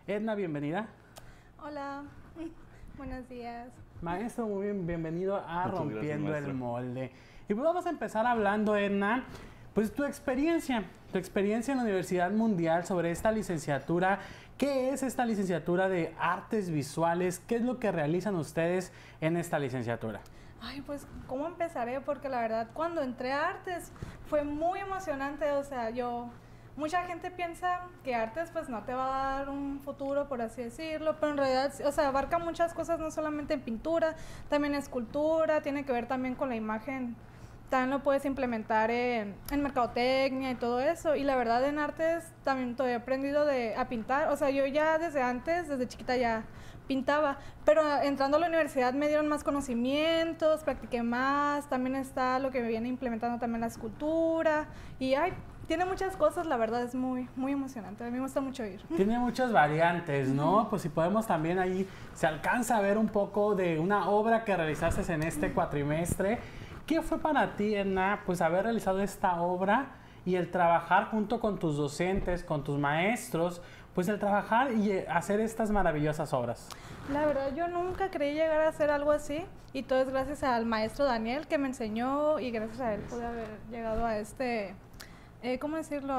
Edna, bienvenida. Hola, buenos días. Maestro, muy bien, bienvenido a Muchas gracias, Rompiendo el maestro. Molde. Y pues vamos a empezar hablando, Edna, pues tu experiencia en la Universidad Mundial sobre esta licenciatura. ¿Qué es esta licenciatura de Artes Visuales? ¿Qué es lo que realizan ustedes en esta licenciatura? Ay, pues, ¿cómo empezaré? Porque la verdad, cuando entré a artes fue muy emocionante. O sea, mucha gente piensa que artes pues no te va a dar un futuro, por así decirlo, pero en realidad, o sea, abarca muchas cosas, no solamente en pintura, también escultura, tiene que ver también con la imagen. También lo puedes implementar en mercadotecnia y todo eso. Y la verdad, en artes también todavía he aprendido a pintar. O sea, yo ya desde antes, desde chiquita ya pintaba, pero entrando a la universidad me dieron más conocimientos, practiqué más, también está lo que me viene implementando también la escultura y ay, tiene muchas cosas, la verdad es muy emocionante, a mí me gusta mucho ir. Tiene muchas variantes, ¿no? Pues si podemos también ahí, se alcanza a ver un poco de una obra que realizaste en este cuatrimestre. ¿Qué fue para ti, Edna, pues haber realizado esta obra y el trabajar junto con tus docentes, con tus maestros, pues el trabajar y hacer estas maravillosas obras? La verdad yo nunca creí llegar a hacer algo así y todo es gracias al maestro Daniel que me enseñó y gracias a él pude haber llegado a ¿cómo decirlo?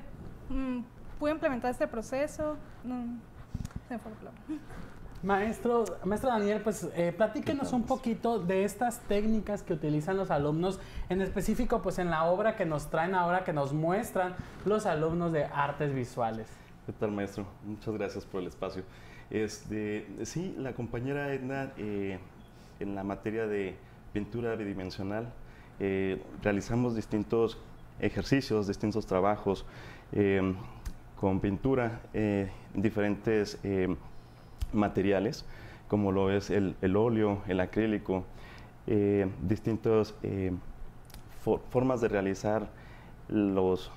Pude implementar este proceso. No, se me fue la palabra. Maestro Daniel, pues platíquenos un poquito de estas técnicas que utilizan los alumnos, en específico pues en la obra que nos traen ahora, que nos muestran los alumnos de artes visuales. ¿Qué tal, maestro? Muchas gracias por el espacio. Sí, la compañera Edna, en la materia de pintura bidimensional, realizamos distintos ejercicios, distintos trabajos con pintura, diferentes materiales, como lo es el óleo, el acrílico, distintas formas de realizar los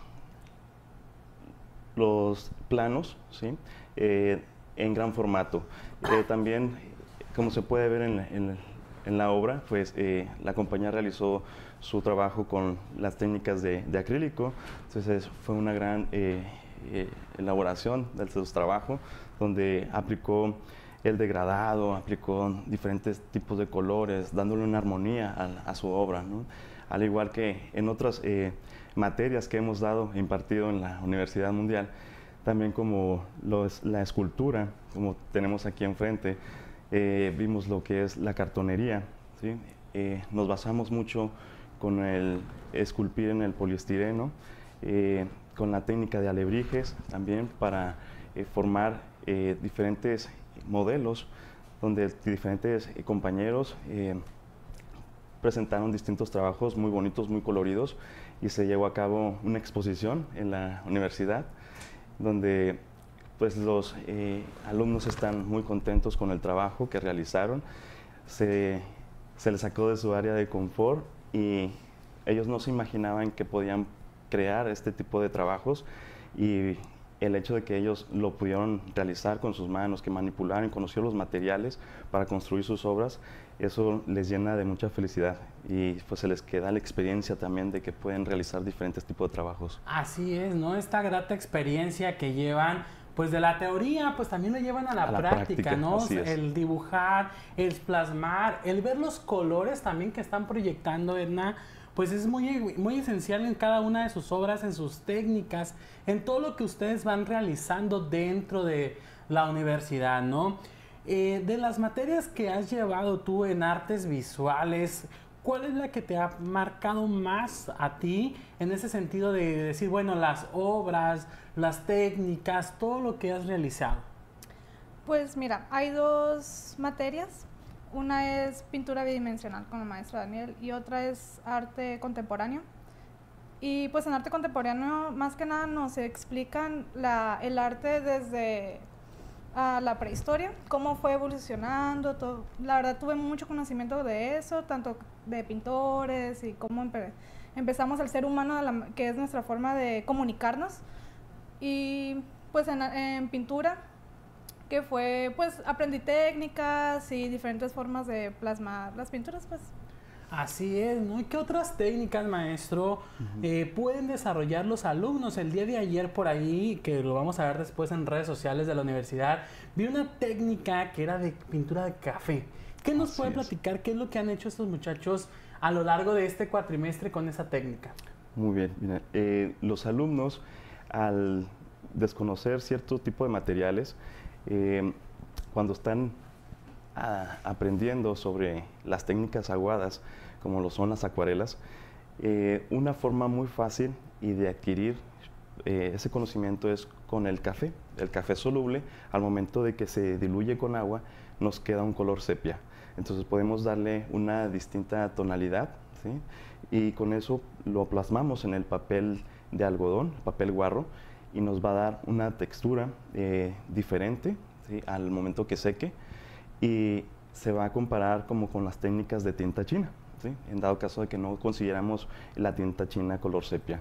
planos, ¿sí? En gran formato. También, como se puede ver en la obra, pues la compañía realizó su trabajo con las técnicas de acrílico, entonces fue una gran elaboración de su trabajo, donde aplicó el degradado, aplicó diferentes tipos de colores, dándole una armonía a su obra, ¿no? Al igual que en otras materias que hemos dado e impartido en la Universidad Mundial, también como la escultura, como tenemos aquí enfrente, vimos lo que es la cartonería, ¿sí? Nos basamos mucho con el esculpir en el poliestireno, con la técnica de alebrijes también para formar diferentes modelos donde diferentes compañeros presentaron distintos trabajos muy bonitos, muy coloridos y se llevó a cabo una exposición en la universidad donde pues los alumnos están muy contentos con el trabajo que realizaron. Se les sacó de su área de confort y ellos no se imaginaban que podían crear este tipo de trabajos y el hecho de que ellos lo pudieron realizar con sus manos, que manipularon, conocieron los materiales para construir sus obras, eso les llena de mucha felicidad y pues se les queda la experiencia también de que pueden realizar diferentes tipos de trabajos. Así es, ¿no? Esta grata experiencia que llevan, pues de la teoría, pues también lo llevan a la práctica, ¿no? El dibujar, el plasmar, el ver los colores también que están proyectando, Edna, pues es muy esencial en cada una de sus obras, en sus técnicas, en todo lo que ustedes van realizando dentro de la universidad, ¿no? De las materias que has llevado tú en artes visuales, ¿cuál es la que te ha marcado más a ti en ese sentido de decir, bueno, las obras, las técnicas, todo lo que has realizado? Pues mira, hay dos materias. Una es pintura bidimensional con el maestro Daniel y otra es arte contemporáneo. Y pues en arte contemporáneo más que nada nos explican el arte desde la prehistoria, cómo fue evolucionando, todo. La verdad tuve mucho conocimiento de eso, tanto de pintores y cómo empezamos el ser humano, que es nuestra forma de comunicarnos. Y pues en pintura, que fue, pues aprendí técnicas y diferentes formas de plasmar las pinturas, pues. Así es, ¿no? ¿Y qué otras técnicas, maestro, pueden desarrollar los alumnos? El día de ayer por ahí, que lo vamos a ver después en redes sociales de la universidad, vi una técnica que era de pintura de café. ¿Qué nos puede platicar? ¿Qué es lo que han hecho estos muchachos a lo largo de este cuatrimestre con esa técnica? Muy bien, mira, los alumnos, al desconocer cierto tipo de materiales, cuando están aprendiendo sobre las técnicas aguadas, como lo son las acuarelas, una forma muy fácil y de adquirir ese conocimiento es con el café. El café soluble, al momento de que se diluye con agua, nos queda un color sepia. Entonces podemos darle una distinta tonalidad, ¿sí? Y con eso lo plasmamos en el papel de algodón, papel guarro, y nos va a dar una textura diferente, ¿sí? Al momento que seque, y se va a comparar como con las técnicas de tinta china, ¿sí? En dado caso de que no consiguiéramos la tinta china color sepia.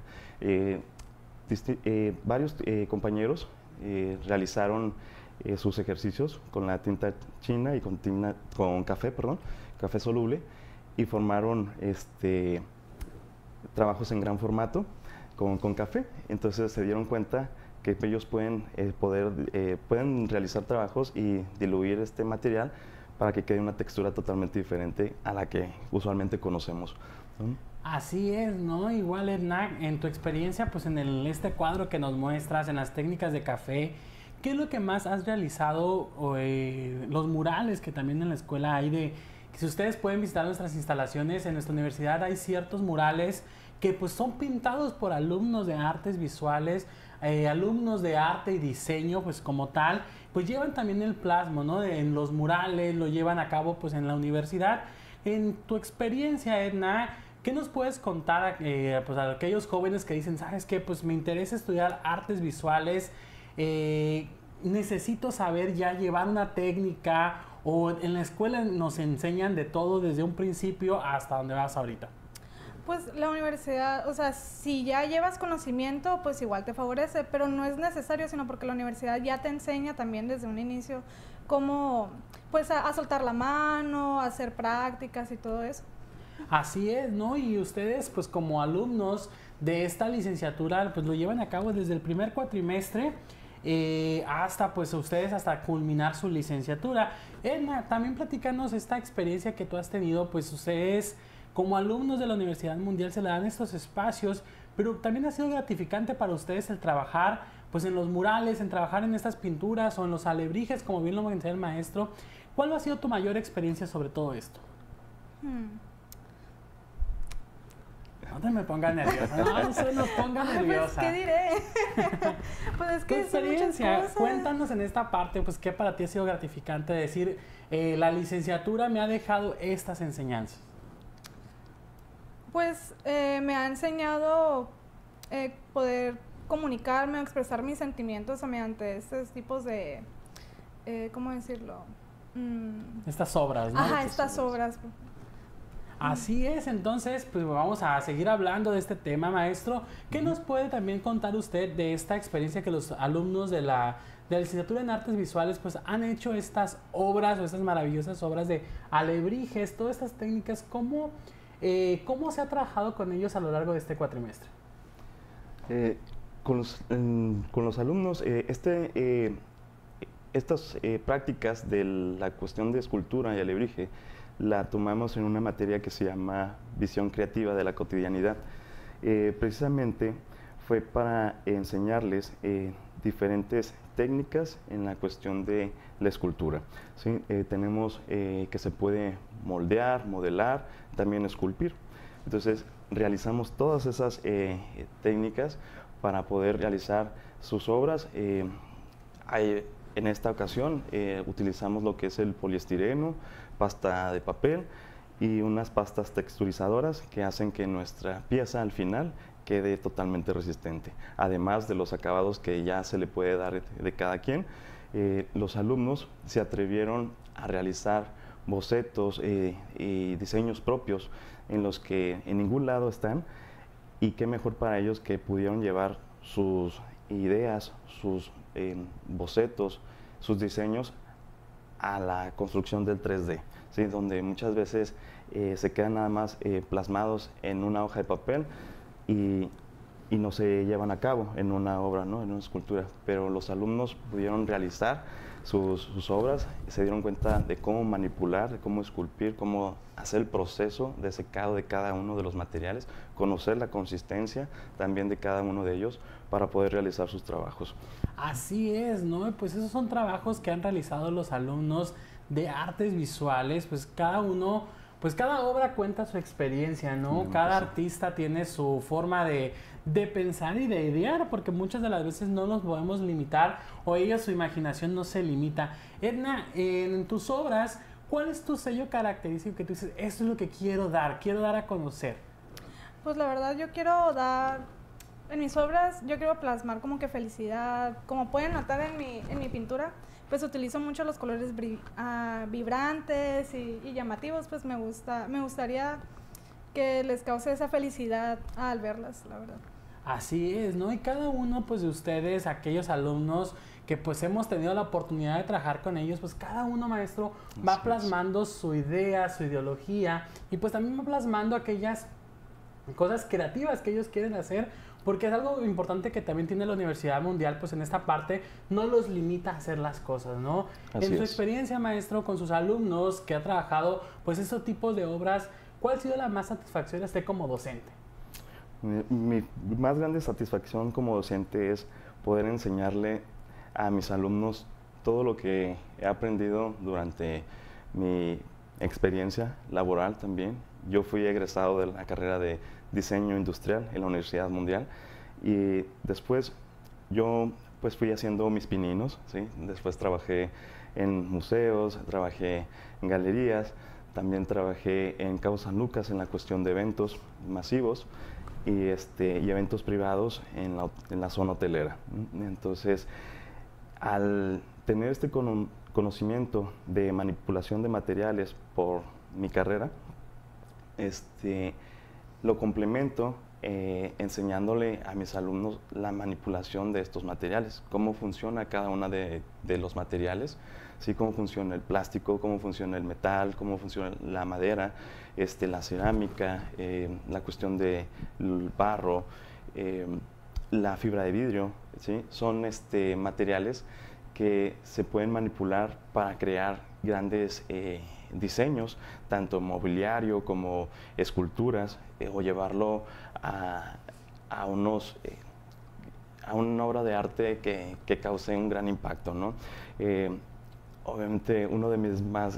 Varios compañeros realizaron sus ejercicios con la tinta china y con café, café soluble, y formaron trabajos en gran formato con café. Entonces se dieron cuenta que ellos pueden realizar trabajos y diluir este material para que quede una textura totalmente diferente a la que usualmente conocemos, ¿no? Así es, ¿no? Igual, Edna, en tu experiencia, pues en este cuadro que nos muestras, en las técnicas de café, ¿qué es lo que más has realizado? Los murales que también en la escuela hay que si ustedes pueden visitar nuestras instalaciones, en nuestra universidad hay ciertos murales que pues son pintados por alumnos de artes visuales, alumnos de arte y diseño, pues como tal, pues llevan también el plasma, ¿no? En los murales, lo llevan a cabo pues en la universidad. En tu experiencia, Edna, ¿qué nos puedes contar pues a aquellos jóvenes que dicen, ¿sabes qué? Pues me interesa estudiar artes visuales, necesito saber ya llevar una técnica, o en la escuela nos enseñan de todo desde un principio hasta donde vas ahorita? Pues la universidad, o sea, si ya llevas conocimiento, pues igual te favorece, pero no es necesario, sino porque la universidad ya te enseña también desde un inicio cómo, pues a soltar la mano, a hacer prácticas y todo eso. Así es, ¿no? Y ustedes, pues como alumnos de esta licenciatura, pues lo llevan a cabo desde el primer cuatrimestre hasta, pues ustedes hasta culminar su licenciatura. Edna, también platícanos esta experiencia que tú has tenido, pues ustedes como alumnos de la Universidad Mundial se le dan estos espacios, pero también ha sido gratificante para ustedes el trabajar pues en los murales, en trabajar en estas pinturas o en los alebrijes, como bien lo mencionó el maestro. ¿Cuál ha sido tu mayor experiencia sobre todo esto? No te me pongas nerviosa, no se nos ponga nerviosa. Pues, ¿qué diré? Pues es que tu experiencia, cuéntanos en esta parte, pues qué para ti ha sido gratificante decir, la licenciatura me ha dejado estas enseñanzas. Pues me ha enseñado poder comunicarme o expresar mis sentimientos mediante estos tipos de, ¿cómo decirlo? Estas obras, ¿no? Ajá, estas obras. Así es, entonces pues vamos a seguir hablando de este tema, maestro. ¿Qué nos puede también contar usted de esta experiencia que los alumnos de la licenciatura en Artes Visuales pues han hecho estas obras o estas maravillosas obras de alebrijes, todas estas técnicas? ¿Cómo se ha trabajado con ellos a lo largo de este cuatrimestre? Con los alumnos, estas prácticas de la cuestión de escultura y alebrije la tomamos en una materia que se llama Visión Creativa de la Cotidianidad. Precisamente fue para enseñarles diferentes técnicas en la cuestión de la escultura, ¿sí? Tenemos que se puede moldear, modelar, también esculpir. Entonces realizamos todas esas técnicas para poder realizar sus obras. En esta ocasión utilizamos lo que es el poliestireno, pasta de papel y unas pastas texturizadoras que hacen que nuestra pieza al final quede totalmente resistente. Además de los acabados que ya se le puede dar de cada quien, los alumnos se atrevieron a realizar bocetos y diseños propios en los que en ningún lado están, y qué mejor para ellos que pudieron llevar sus ideas, sus bocetos, sus diseños a la construcción del 3D, ¿sí? Donde muchas veces se quedan nada más plasmados en una hoja de papel y no se llevan a cabo en una obra, ¿no? En una escultura. Pero los alumnos pudieron realizar sus obras, se dieron cuenta de cómo manipular, de cómo esculpir, cómo hacer el proceso de secado de cada uno de los materiales, conocer la consistencia también de cada uno de ellos para poder realizar sus trabajos. Así es, ¿no? Pues esos son trabajos que han realizado los alumnos de artes visuales, pues cada uno, pues cada obra cuenta su experiencia, ¿no? Cada artista tiene su forma de pensar y de idear, porque muchas de las veces no nos podemos limitar o ellos, su imaginación no se limita. Edna, en tus obras, ¿cuál es tu sello característico que tú dices, esto es lo que quiero dar a conocer? Pues la verdad yo quiero dar, en mis obras yo quiero plasmar como que felicidad, como pueden notar en mi pintura, pues utilizo mucho los colores vibrantes y llamativos, pues me gustaría que les cause esa felicidad al verlas, la verdad. Así es, ¿no? Y cada uno, pues, de ustedes, aquellos alumnos que, pues, hemos tenido la oportunidad de trabajar con ellos, pues, cada uno, maestro, va plasmando su idea, su ideología, y, pues, también va plasmando aquellas cosas creativas que ellos quieren hacer, porque es algo importante que también tiene la Universidad Mundial, pues, en esta parte, no los limita a hacer las cosas, ¿no? En su experiencia, maestro, con sus alumnos que ha trabajado, pues, esos tipos de obras, ¿cuál ha sido la más satisfacción usted como docente? Mi más grande satisfacción como docente es poder enseñarle a mis alumnos todo lo que he aprendido durante mi experiencia laboral también. Yo fui egresado de la carrera de diseño industrial en la Universidad Mundial y después yo pues fui haciendo mis pininos, ¿sí? Después trabajé en museos, trabajé en galerías, también trabajé en Cabo San Lucas en la cuestión de eventos masivos y eventos privados en la zona hotelera. Entonces, al tener este conocimiento de manipulación de materiales por mi carrera, lo complemento enseñándole a mis alumnos la manipulación de estos materiales, cómo funciona cada una de los materiales, ¿sí? Cómo funciona el plástico, cómo funciona el metal, cómo funciona la madera, la cerámica, la cuestión del barro, la fibra de vidrio, ¿sí? Son materiales que se pueden manipular para crear grandes diseños, tanto mobiliario como esculturas, o llevarlo a una obra de arte que cause un gran impacto, ¿no? Obviamente uno de mis más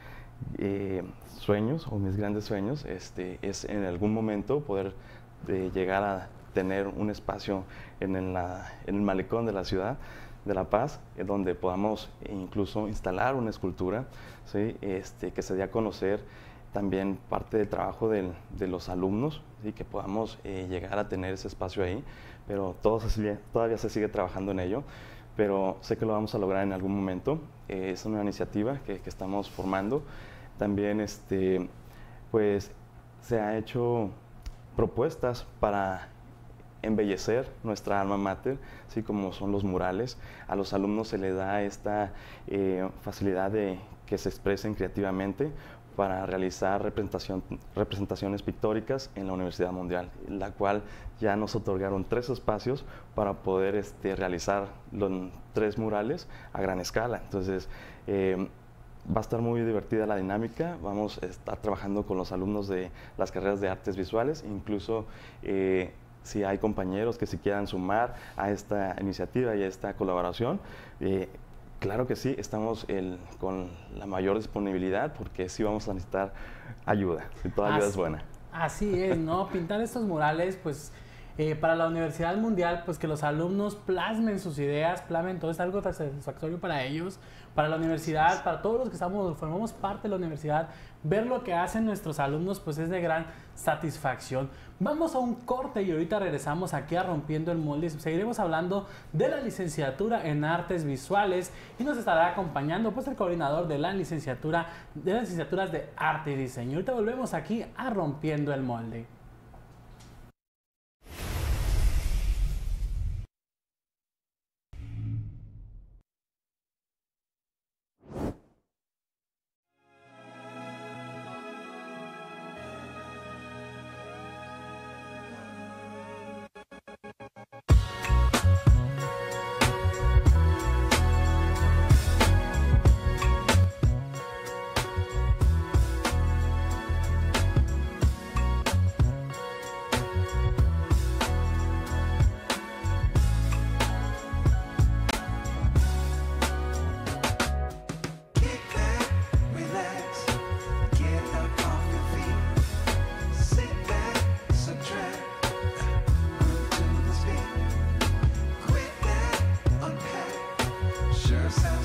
sueños o mis grandes sueños es en algún momento poder llegar a tener un espacio en el malecón de la ciudad de La Paz, donde podamos incluso instalar una escultura, ¿sí? Que se dé a conocer también parte del trabajo de los alumnos, ¿sí? Que podamos llegar a tener ese espacio ahí, pero todavía se sigue trabajando en ello, pero sé que lo vamos a lograr en algún momento. Es una iniciativa que estamos formando. También pues se ha hecho propuestas para embellecer nuestra alma mater, así como son los murales. A los alumnos se les da esta facilidad de que se expresen creativamente para realizar representaciones pictóricas en la Universidad Mundial, la cual ya nos otorgaron 3 espacios para poder realizar los 3 murales a gran escala. Entonces, va a estar muy divertida la dinámica. Vamos a estar trabajando con los alumnos de las carreras de artes visuales, incluso si hay compañeros que se quieran sumar a esta iniciativa y a esta colaboración. Claro que sí, estamos con la mayor disponibilidad porque sí vamos a necesitar ayuda, y toda ayuda es buena. Así es, ¿no? Pintar estos murales, pues, para la Universidad Mundial, pues que los alumnos plasmen sus ideas, plasmen todo, es algo satisfactorio para ellos, para la universidad, para todos los que formamos parte de la universidad. Ver lo que hacen nuestros alumnos, pues es de gran satisfacción. Vamos a un corte y ahorita regresamos aquí a Rompiendo el Molde. Seguiremos hablando de la licenciatura en Artes Visuales y nos estará acompañando pues el coordinador de las licenciaturas de Arte y Diseño. Ahorita volvemos aquí a Rompiendo el Molde.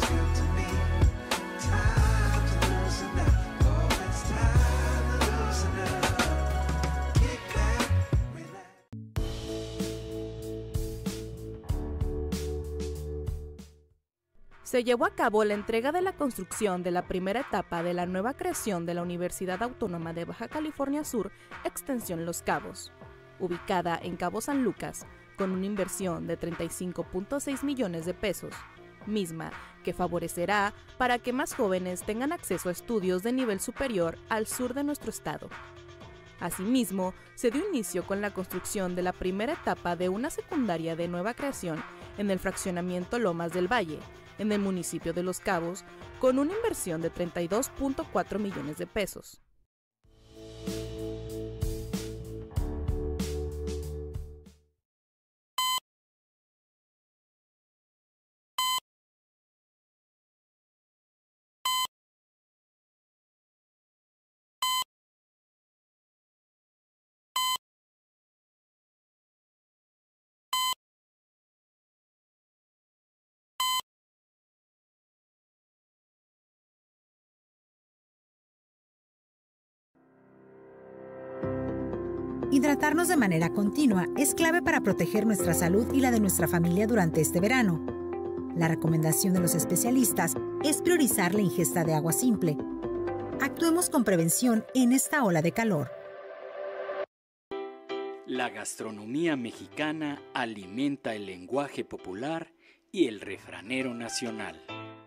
Se llevó a cabo la entrega de la construcción de la primera etapa de la nueva creación de la Universidad Autónoma de Baja California Sur, Extensión Los Cabos, ubicada en Cabo San Lucas, con una inversión de 35.6 millones de pesos, misma que favorecerá para que más jóvenes tengan acceso a estudios de nivel superior al sur de nuestro estado. Asimismo, se dio inicio con la construcción de la primera etapa de una secundaria de nueva creación en el fraccionamiento Lomas del Valle, en el municipio de Los Cabos, con una inversión de 32.4 millones de pesos. Hidratarnos de manera continua es clave para proteger nuestra salud y la de nuestra familia durante este verano. La recomendación de los especialistas es priorizar la ingesta de agua simple. Actuemos con prevención en esta ola de calor. La gastronomía mexicana alimenta el lenguaje popular y el refranero nacional.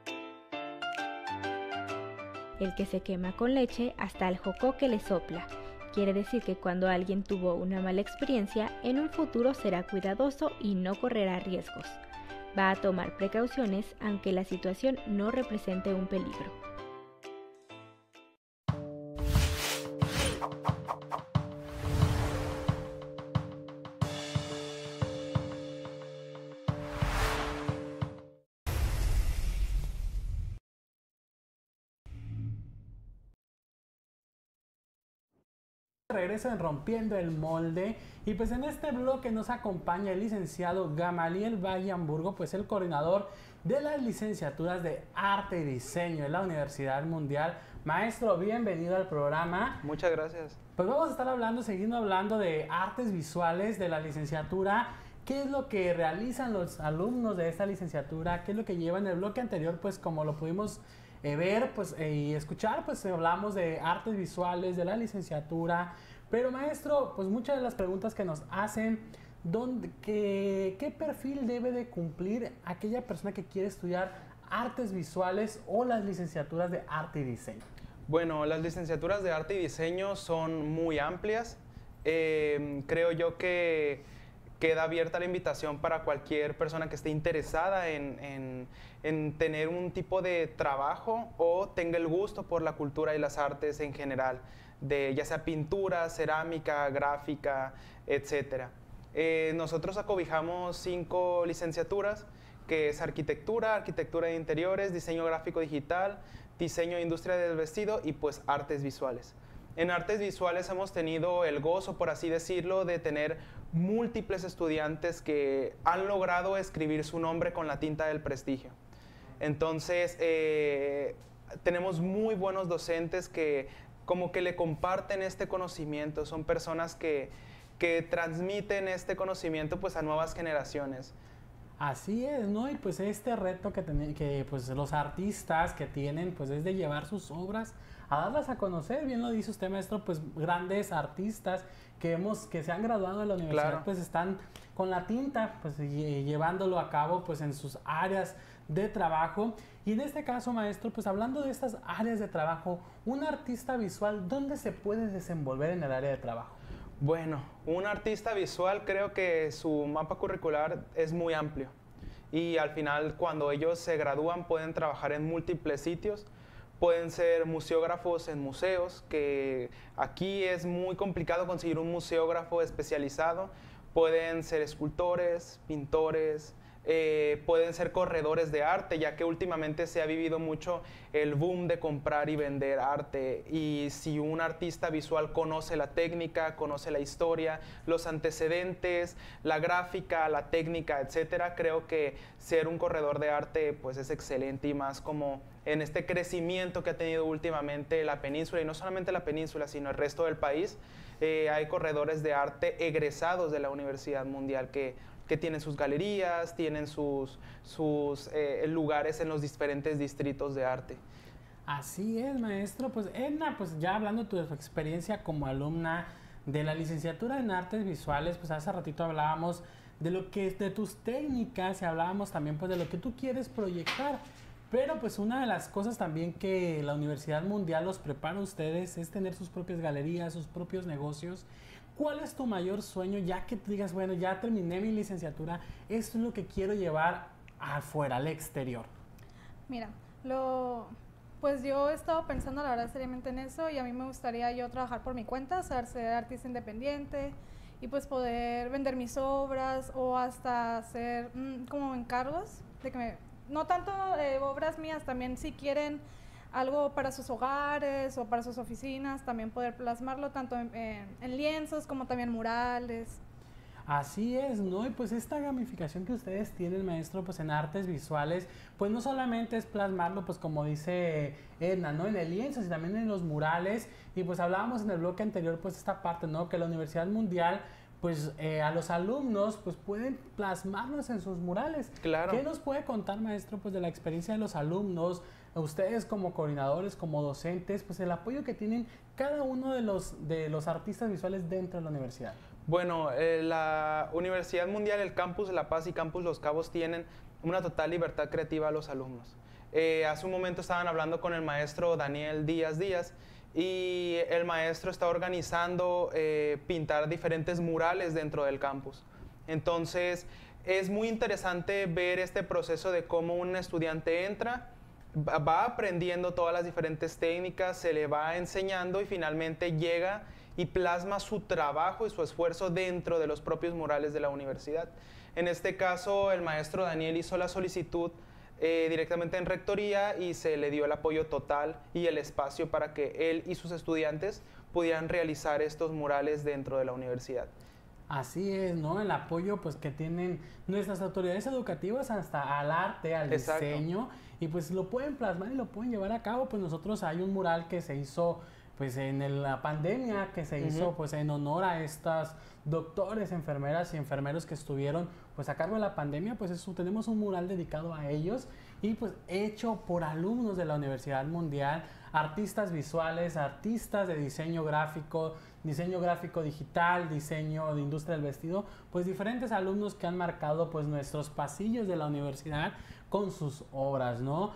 El que se quema con leche hasta el jocoque le sopla. Quiere decir que cuando alguien tuvo una mala experiencia, en un futuro será cuidadoso y no correrá riesgos. Va a tomar precauciones aunque la situación no represente un peligro. Regreso en Rompiendo el Molde, y pues en este bloque nos acompaña el licenciado Gamaliel Valle Hamburgo, pues el coordinador de las licenciaturas de Arte y Diseño en la Universidad Mundial. Maestro, bienvenido al programa. Muchas gracias. Pues vamos a estar siguiendo hablando de artes visuales de la licenciatura. ¿Qué es lo que realizan los alumnos de esta licenciatura? ¿Qué es lo que llevan? En el bloque anterior, pues como lo pudimos ver pues, y escuchar, pues hablamos de artes visuales, de la licenciatura. Pero maestro, pues muchas de las preguntas que nos hacen, ¿qué perfil debe de cumplir aquella persona que quiere estudiar artes visuales o las licenciaturas de arte y diseño? Bueno, las licenciaturas de arte y diseño son muy amplias. Creo yo que queda abierta la invitación para cualquier persona que esté interesada en tener un tipo de trabajo o tenga el gusto por la cultura y las artes en general, ya sea pintura, cerámica, gráfica, etc. Nosotros acobijamos 5 licenciaturas, que es arquitectura, arquitectura de interiores, diseño gráfico digital, diseño de industria del vestido y pues artes visuales. En artes visuales hemos tenido el gozo, por así decirlo, de tener múltiples estudiantes que han logrado escribir su nombre con la tinta del prestigio. Entonces, tenemos muy buenos docentes que como que le comparten este conocimiento. Son personas que transmiten este conocimiento pues a nuevas generaciones. Así es, ¿no? Y pues este reto que pues los artistas que tienen pues es de llevar sus obras a darlas a conocer. Bien lo dice usted, maestro, pues grandes artistas que se han graduado de la universidad, claro, pues están con la tinta pues llevándolo a cabo pues en sus áreas de trabajo. Y en este caso, maestro, pues hablando de estas áreas de trabajo, un artista visual, ¿dónde se puede desenvolver en el área de trabajo? Bueno, un artista visual creo que su mapa curricular es muy amplio y al final cuando ellos se gradúan pueden trabajar en múltiples sitios. Pueden ser museógrafos en museos, que aquí es muy complicado conseguir un museógrafo especializado. Pueden ser escultores, pintores, pueden ser corredores de arte, ya que últimamente se ha vivido mucho el boom de comprar y vender arte, y si un artista visual conoce la técnica, conoce la historia, los antecedentes, la gráfica, la técnica, etcétera, creo que ser un corredor de arte pues es excelente, y más como en este crecimiento que ha tenido últimamente la península, y no solamente la península, sino el resto del país. Hay corredores de arte egresados de la Universidad Mundial que tienen sus galerías, tienen sus lugares en los diferentes distritos de arte. Así es, maestro. Pues Edna, pues ya hablando de tu experiencia como alumna de la licenciatura en Artes Visuales, pues hace ratito hablábamos de tus técnicas y hablábamos también pues de lo que tú quieres proyectar. Pero pues una de las cosas también que la Universidad Mundial los prepara a ustedes es tener sus propias galerías, sus propios negocios. ¿Cuál es tu mayor sueño, ya que tú digas, bueno, ya terminé mi licenciatura, esto es lo que quiero llevar afuera, al exterior? Mira, pues yo he estado pensando la verdad seriamente en eso, y a mí me gustaría yo trabajar por mi cuenta, ser artista independiente y pues poder vender mis obras, o hasta hacer como encargos de que no tanto obras mías, también si quieren algo para sus hogares o para sus oficinas, también poder plasmarlo tanto en lienzos como también murales. Así es, ¿no? Y pues esta gamificación que ustedes tienen, maestro, pues en artes visuales, pues no solamente es plasmarlo, pues como dice Edna, ¿no? En el lienzo, sino también en los murales. Y pues hablábamos en el bloque anterior, pues esta parte, ¿no? Que la Universidad Mundial, pues a los alumnos, pues pueden plasmarlos en sus murales. Claro. ¿Qué nos puede contar, maestro, pues de la experiencia de los alumnos, ustedes como coordinadores, como docentes, pues el apoyo que tienen cada uno de los artistas visuales dentro de la universidad? Bueno, la Universidad Mundial, el Campus La Paz y Campus Los Cabos tienen una total libertad creativa a los alumnos. Hace un momento estaban hablando con el maestro Daniel Díaz, y el maestro está organizando pintar diferentes murales dentro del campus. Entonces, es muy interesante ver este proceso de cómo un estudiante entra, va aprendiendo todas las diferentes técnicas, se le va enseñando y finalmente llega y plasma su trabajo y su esfuerzo dentro de los propios murales de la universidad. En este caso, el maestro Daniel hizo la solicitud directamente en rectoría, y se le dio el apoyo total y el espacio para que él y sus estudiantes pudieran realizar estos murales dentro de la universidad. Así es, ¿no? El apoyo pues que tienen nuestras autoridades educativas hasta al arte, al diseño, y pues lo pueden plasmar y lo pueden llevar a cabo. Pues nosotros hay un mural que se hizo pues en la pandemia, que se hizo pues en honor a estas doctores, enfermeras y enfermeros que estuvieron pues a cargo de la pandemia. Pues tenemos un mural dedicado a ellos, y pues hecho por alumnos de la Universidad Mundial, artistas visuales, artistas de diseño gráfico digital, diseño de industria del vestido, pues diferentes alumnos que han marcado pues nuestros pasillos de la universidad con sus obras, ¿no?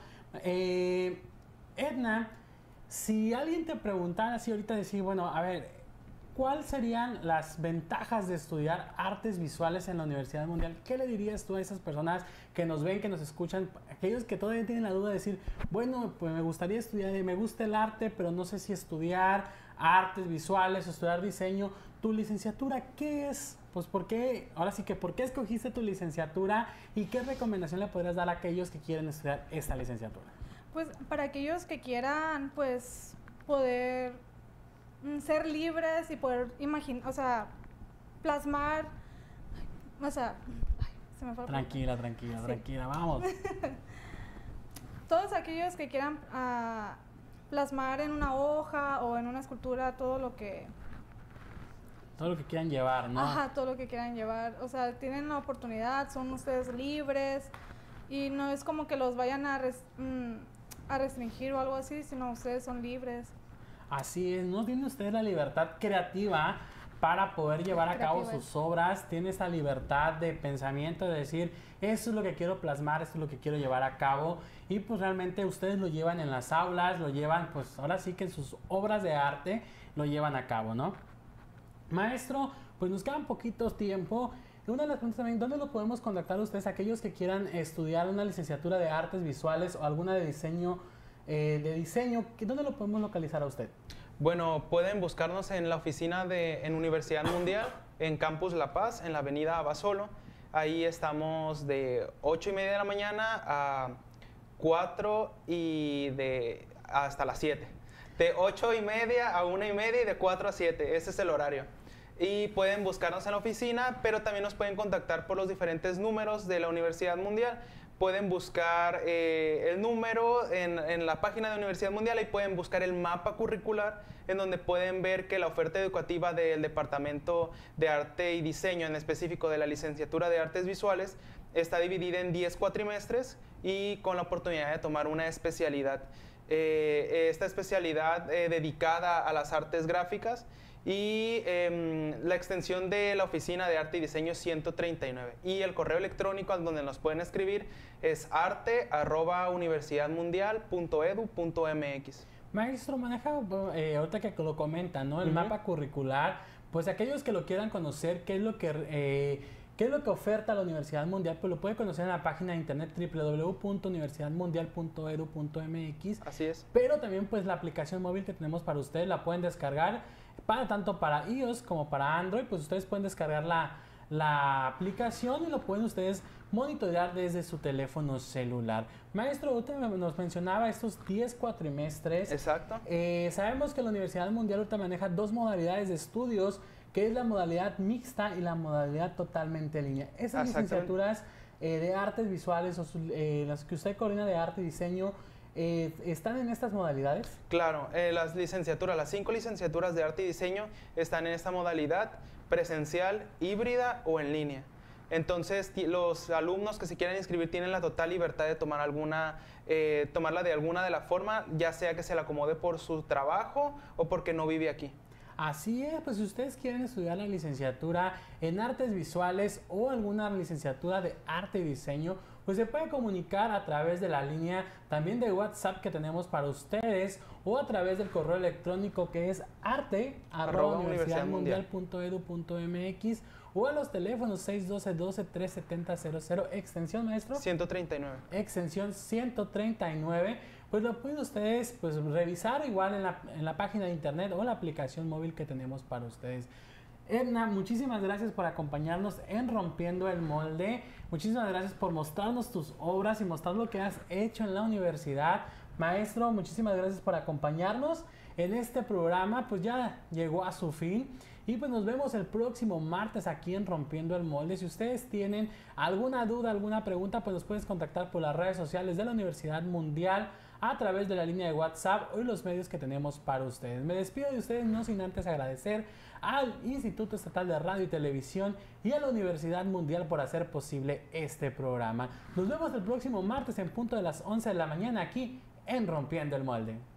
Edna, si alguien te preguntara así ahorita, decir, bueno, a ver, ¿cuáles serían las ventajas de estudiar artes visuales en la Universidad Mundial? ¿Qué le dirías tú a esas personas que nos ven, que nos escuchan, aquellos que todavía tienen la duda de decir, bueno, pues me gustaría estudiar, me gusta el arte, pero no sé si estudiar artes visuales o estudiar diseño? ¿Tu licenciatura qué es? Pues ¿por qué? Ahora sí que, ¿por qué escogiste tu licenciatura y qué recomendación le podrías dar a aquellos que quieren estudiar esta licenciatura? Pues para aquellos que quieran, pues, poder ser libres y poder imaginar, o sea, plasmar, o sea, se me fue. Tranquila, vamos. Todos aquellos que quieran plasmar en una hoja o en una escultura todo lo que quieran llevar, ¿no? Ajá, todo lo que quieran llevar. O sea, tienen la oportunidad, son ustedes libres, y no es como que los vayan a restringir o algo así, sino ustedes son libres. Así es, ¿no? Tiene usted la libertad creativa para poder llevar a cabo sus obras, tiene esa libertad de pensamiento, de decir, eso es lo que quiero plasmar, esto es lo que quiero llevar a cabo, y pues realmente ustedes lo llevan en las aulas, lo llevan, pues ahora sí que en sus obras de arte lo llevan a cabo, ¿no? Maestro, pues nos queda un poquito tiempo. Una de las preguntas también, ¿dónde lo podemos contactar ustedes, aquellos que quieran estudiar una licenciatura de artes visuales o alguna de diseño, ¿dónde lo podemos localizar a usted? Bueno, pueden buscarnos en la oficina en Universidad Mundial, en Campus La Paz, en la avenida Abasolo. Ahí estamos de 8:30 de la mañana a 4 y hasta las 7. De 8:30 a 1:30 y de 4 a 7. Ese es el horario. Y pueden buscarnos en la oficina, pero también nos pueden contactar por los diferentes números de la Universidad Mundial. Pueden buscar el número en la página de Universidad Mundial y pueden buscar el mapa curricular, en donde pueden ver que la oferta educativa del Departamento de Arte y Diseño, en específico de la Licenciatura de Artes Visuales, está dividida en 10 cuatrimestres y con la oportunidad de tomar una especialidad. Esta especialidad dedicada a las artes gráficas, y la extensión de la Oficina de Arte y Diseño es 139. Y el correo electrónico al donde nos pueden escribir es arte@universidadmundial.edu.mx. Maestro, maneja, ahorita que lo comenta, ¿no? El mapa curricular, pues aquellos que lo quieran conocer, ¿qué es lo que oferta la Universidad Mundial? Pues lo puede conocer en la página de internet www.universidadmundial.edu.mx. Así es. Pero también pues la aplicación móvil que tenemos para ustedes la pueden descargar tanto para iOS como para Android. Pues ustedes pueden descargar la aplicación y lo pueden ustedes monitorear desde su teléfono celular. Maestro, usted nos mencionaba estos 10 cuatrimestres. Exacto. Sabemos que la Universidad Mundial ahorita maneja 2 modalidades de estudios, que es la modalidad mixta y la modalidad totalmente en línea. Esas licenciaturas de artes visuales, o las que usted coordina de arte y diseño, ¿están en estas modalidades? Claro, las 5 licenciaturas de arte y diseño están en esta modalidad presencial, híbrida o en línea. Entonces, los alumnos que se quieran inscribir tienen la total libertad de tomar tomarla de alguna de la forma, ya sea que se la acomode por su trabajo o porque no vive aquí. Así es, pues si ustedes quieren estudiar la licenciatura en artes visuales o alguna licenciatura de arte y diseño, pues se puede comunicar a través de la línea también de WhatsApp que tenemos para ustedes, o a través del correo electrónico que es arte@universidadmundial.edu.mx, o a los teléfonos 612-12-370-00, extensión, maestro 139. Extensión 139. Pues lo pueden ustedes pues revisar igual en la página de internet o la aplicación móvil que tenemos para ustedes. Edna, muchísimas gracias por acompañarnos en Rompiendo el Molde. Muchísimas gracias por mostrarnos tus obras y mostrar lo que has hecho en la universidad. Maestro, muchísimas gracias por acompañarnos en este programa. Pues ya llegó a su fin. Y pues nos vemos el próximo martes aquí en Rompiendo el Molde. Si ustedes tienen alguna duda, alguna pregunta, pues nos puedes contactar por las redes sociales de la Universidad Mundial, a través de la línea de WhatsApp o los medios que tenemos para ustedes. Me despido de ustedes no sin antes agradecer al Instituto Estatal de Radio y Televisión y a la Universidad Mundial por hacer posible este programa. Nos vemos el próximo martes en punto de las 11 de la mañana aquí en Rompiendo el Molde.